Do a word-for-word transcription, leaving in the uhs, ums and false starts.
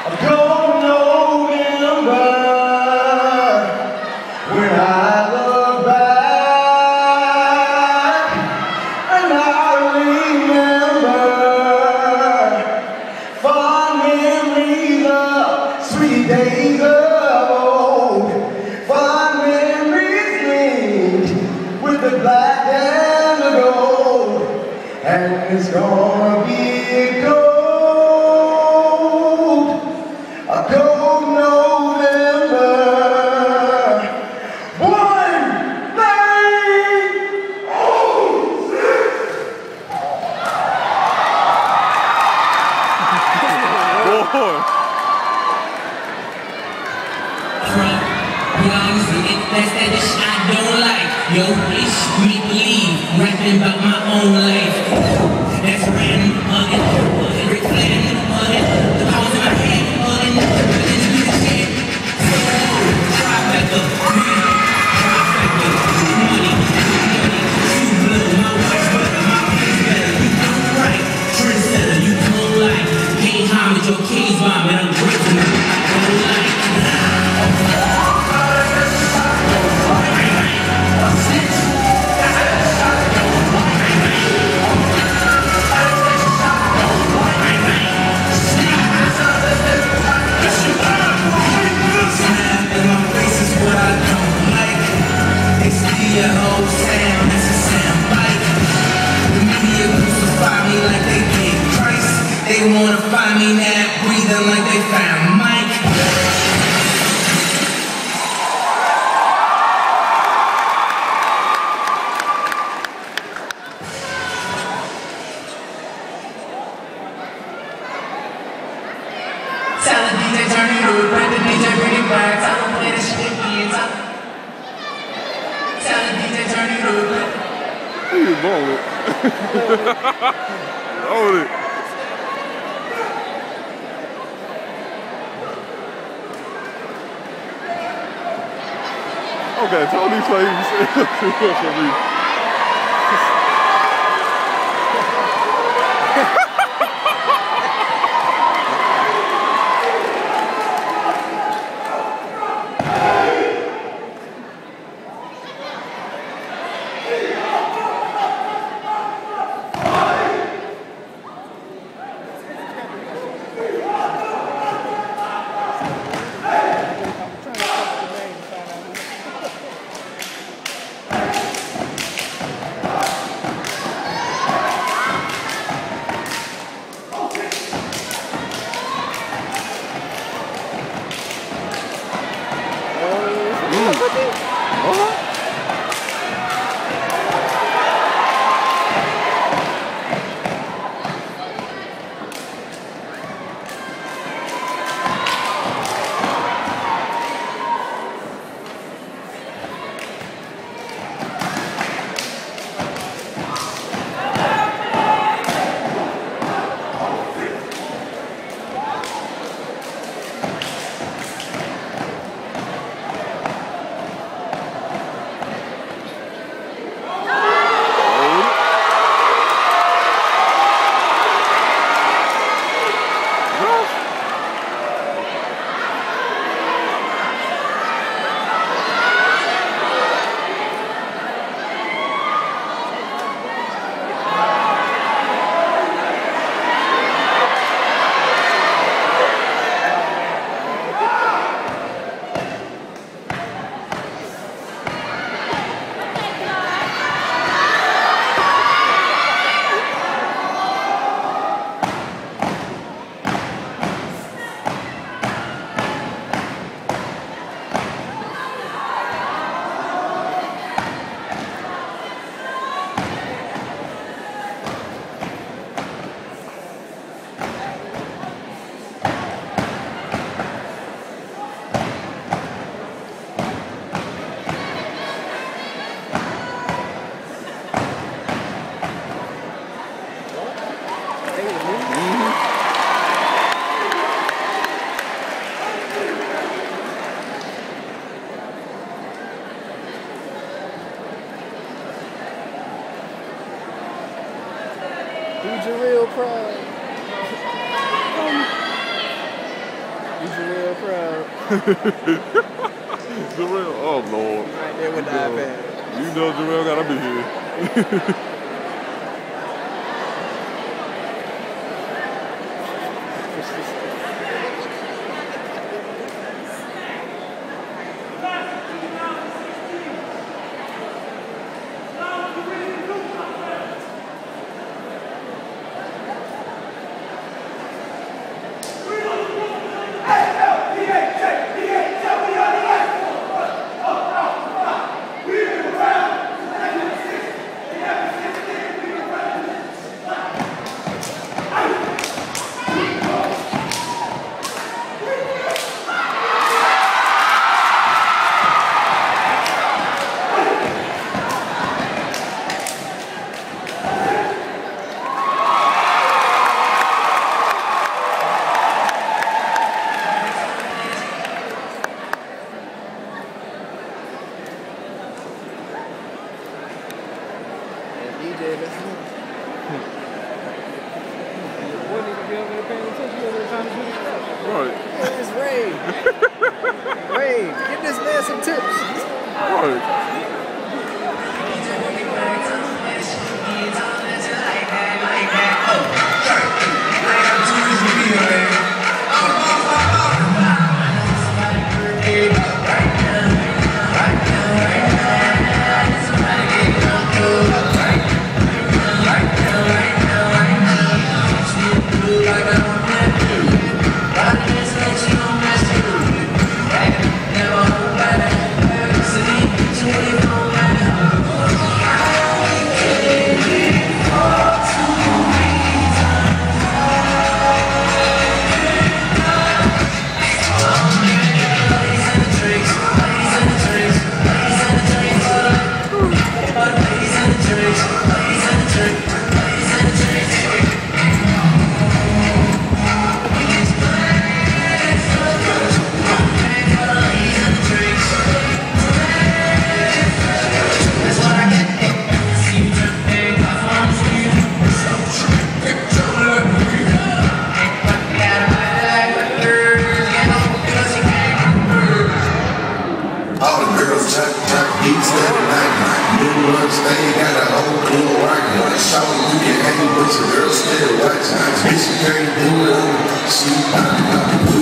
Days of old, fond memories linked with the black and the gold, and it's gonna be a gold, a gold November. One thing, oh six. That's that ish I don't like. Yo, ish, make believe, rapping about my own life. That's random, hugging, Rick Flair, hugging, the powers in my head, hugging, let's do the shit. So, trifecta, trifecta, money, money, you blow, my watch better, my place better, you do right, trendsetter, you don't like, pay homage, your K's bomb, and I'm grateful, I don't like. They wanna find me now, breathing like they found Mike. Tell the D J turn it up, let the D J bring it back. Tell them play the shit again. Tell the D J turn it up. You roll it. Roll it. Okay, Tony plays. You for real proud. Jarrell, oh Lord. Right there with the you know, iPad. You know Jarrell gotta be here. Right. It's Ray. Ray, give this man some tips. Right. Bitch, you can't do it. She